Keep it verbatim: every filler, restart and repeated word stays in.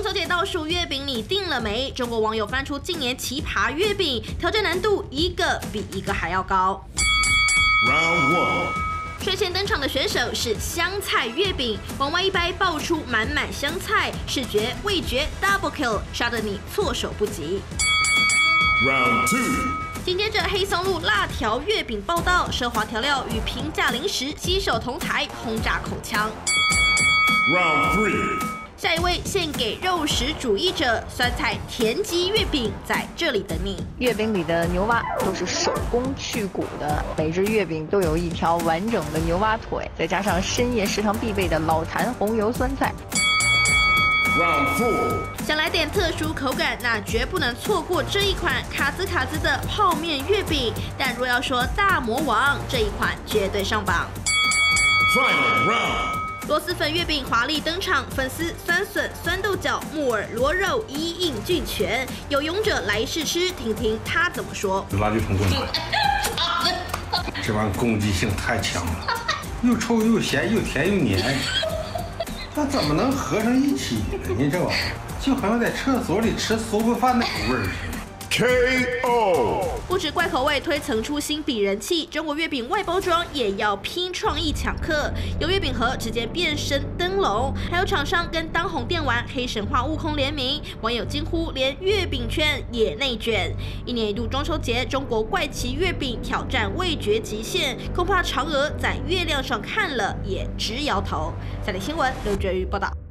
中秋节倒数，月饼你订了没？中国网友翻出近年奇葩月饼，挑战难度一个比一个还要高。 Round one。 率先登场的选手是香菜月饼，往外一掰，爆出满满香菜，视觉、味觉 double kill， 杀得你措手不及。 Round two。 紧接着，黑松露辣条月饼报道，奢华调料与平价零食携手同台，轰炸口腔。 Round three。 下一位献给肉食主义者，酸菜田鸡月饼在这里等你。 月饼里的牛蛙都是手工去骨的，每只月饼都有一条完整的牛蛙腿，再加上深夜食堂必备的老坛红油酸菜。 Round four。 想来点特殊口感，那绝不能错过这一款卡兹卡兹的泡面月饼。但若要说大魔王，这一款绝对上榜。 Final round。 螺蛳粉月饼华丽登场，粉丝、酸笋、酸豆角、木耳、螺肉一应俱全。有勇者来试吃，听听他怎么说。 垃圾桶滚滚，这玩意攻击性太强了，又臭又咸又甜又黏，那怎么能合上一起呢？你这玩意儿就好像在厕所里吃馊不饭的味儿似的。 K O。 不止怪口味推层出新比人气，中国月饼外包装也要拼创意抢客，有月饼盒直接变身灯笼，还有厂商跟当红电玩黑神话悟空联名，网友惊呼连月饼圈也内卷。一年一度中秋节，中国怪奇月饼挑战味觉极限，恐怕嫦娥在月亮上看了也直摇头。三立新闻刘觉瑜报道。